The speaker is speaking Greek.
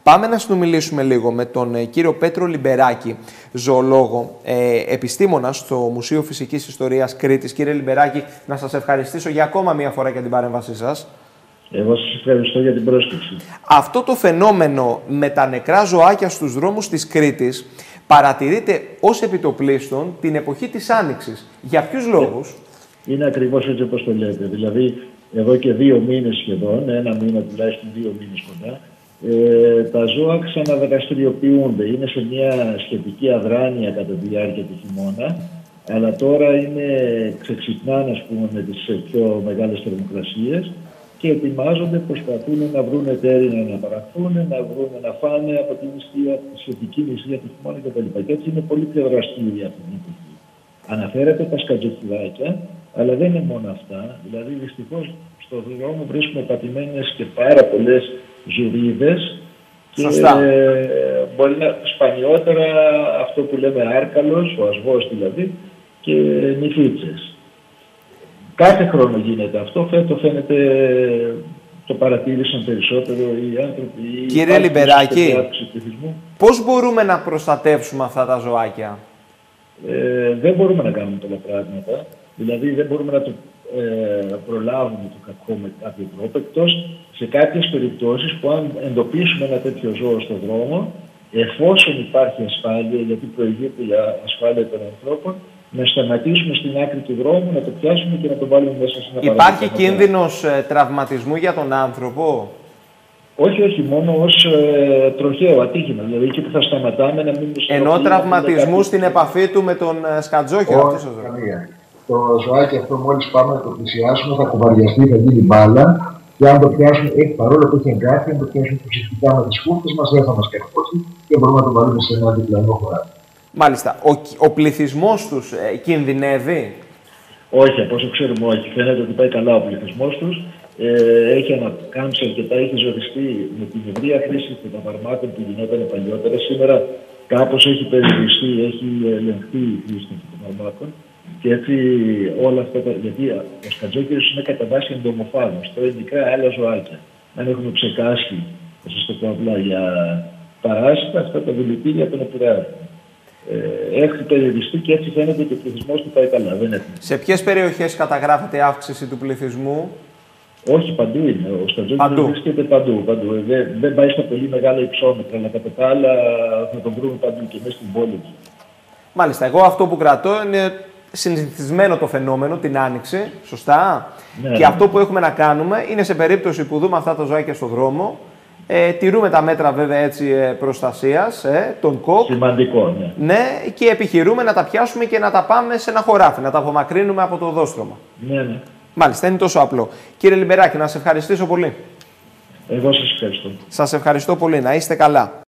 Πάμε να συνομιλήσουμε λίγο με τον κύριο Πέτρο Λιμπεράκη, ζωολόγο, επιστήμονα στο Μουσείο Φυσικής Ιστορίας Κρήτης. Κύριε Λιμπεράκη, να σας ευχαριστήσω για ακόμα μία φορά για την παρέμβασή σας. Εγώ σας ευχαριστώ για την πρόσκληση. Αυτό το φαινόμενο με τα νεκρά ζωάκια στους δρόμους της Κρήτης παρατηρείται ως επιτοπλίστων την εποχή της Άνοιξης. Για ποιους λόγους? Είναι ακριβώς έτσι όπως το λέτε. Δηλαδή, εδώ και 2 μήνες σχεδόν, 1 μήνα τουλάχιστον 2 μήνες κοντά, τα ζώα ξαναδραστηριοποιούνται. Είναι σε μια σχετική αδράνεια κατά τη διάρκεια του χειμώνα, αλλά τώρα ξεξυπνάνε, ας πούμε, με τις πιο μεγάλες θερμοκρασίες και ετοιμάζονται, προσπαθούν να βρουν εταίρια να παραχθούν, να βρουν να φάνε από τη σχετική νηστεία του χειμώνα κτλ. Και έτσι είναι πολύ πιο δραστήρια αυτή την εποχή. Αναφέρεται τα σκατζοκυλάκια, αλλά δεν είναι μόνο αυτά. Δηλαδή, δυστυχώς, στον δρόμο βρίσκουμε πατημένες και πάρα πολλές ζουρίδες. Σωστά. Και μπορεί να σπανιότερα αυτό που λέμε άρκαλος, ο ασβός δηλαδή, και νηφίτσες. Κάθε χρόνο γίνεται αυτό. Φέτος φαίνεται το παρατήρησαν περισσότερο οι άνθρωποι. Κύριε Λιμπεράκη, πώς μπορούμε να προστατεύσουμε αυτά τα ζωάκια? Δεν μπορούμε να κάνουμε πολλά πράγματα. Δηλαδή δεν μπορούμε να το προλάβουμε το κακό με κάποιο τρόπο, εκτός σε κάποιες περιπτώσεις που αν εντοπίσουμε ένα τέτοιο ζώο στον δρόμο, εφόσον υπάρχει ασφάλεια, γιατί προηγείται η ασφάλεια των ανθρώπων, να σταματήσουμε στην άκρη του δρόμου, να το πιάσουμε και να το βάλουμε μέσα σε ένα παράδειγμα. Υπάρχει κίνδυνος τραυματισμού για τον άνθρωπο? Όχι, μόνο ως τροχαίο ατύχημα. Δηλαδή εκεί που θα σταματάμε να μην... Ενώ τραυματισμού στην επαφή του με τον σκατζόχυρο. Όχι, το ζωάκι αυτό μόλις πάμε να το πλησιάσουμε θα κουβαριαστεί, θα γίνει μπάλα. Και αν το πιάσουμε, παρόλο που έχει εγκάθει, αν το πιάσουμε προσεκτικά με τις κούφτες μας, δεν θα μας καρφώσει και μπορούμε να το βάλουμε σε ένα διπλανό χωράφι. Μάλιστα. Ο πληθυσμός τους κινδυνεύει? Όχι, από όσο ξέρουμε όχι. Φαίνεται ότι πάει καλά ο πληθυσμός τους. Έχει ανακάμψει αρκετά, έχει ζοριστεί με την ευρεία χρήση των φαρμάκων που γινόταν παλιότερα. Σήμερα κάπως έχει περιοριστεί, έχει ελεγχθεί η χρήση των φαρμάκων. Και έτσι όλα αυτά, γιατί ο σκατζόκυρος είναι κατά βάση εντομοφάγος, τρώει μικρά άλλα ζωάκια. Αν έχουμε ψεκάσει, θα σας το πω απλά, για παράσιτα, αυτά τα δηλητήρια τον επηρεάζουν. Έχει περιοριστεί και έτσι φαίνεται ότι ο πληθυσμός του πάει καλά. Δεν έχει. Σε ποιες περιοχές καταγράφεται αύξηση του πληθυσμού? Όχι, παντού είναι. Ο σκατζόκυρος βρίσκεται παντού. Δεν πάει στα πολύ μεγάλα υψόμετρα, αλλά κατά τα άλλα θα τον βρούμε παντού και μέσα στην πόλη. Μάλιστα. Εγώ αυτό που κρατώ είναι συνηθισμένο το φαινόμενο, την Άνοιξη, σωστά. Ναι, και αυτό που έχουμε να κάνουμε είναι σε περίπτωση που δούμε αυτά τα ζωάκια στον δρόμο, τηρούμε τα μέτρα βέβαια έτσι προστασίας, τον ΚΟΚ. Σημαντικό, ναι. Ναι, και επιχειρούμε να τα πιάσουμε και να τα πάμε σε ένα χωράφι, να τα απομακρύνουμε από το οδόστρωμα. Ναι. Μάλιστα, είναι τόσο απλό. Κύριε Λιμπεράκη, να σας ευχαριστήσω πολύ. Εγώ σας ευχαριστώ. Σας ευχαριστώ πολύ. Να είστε καλά.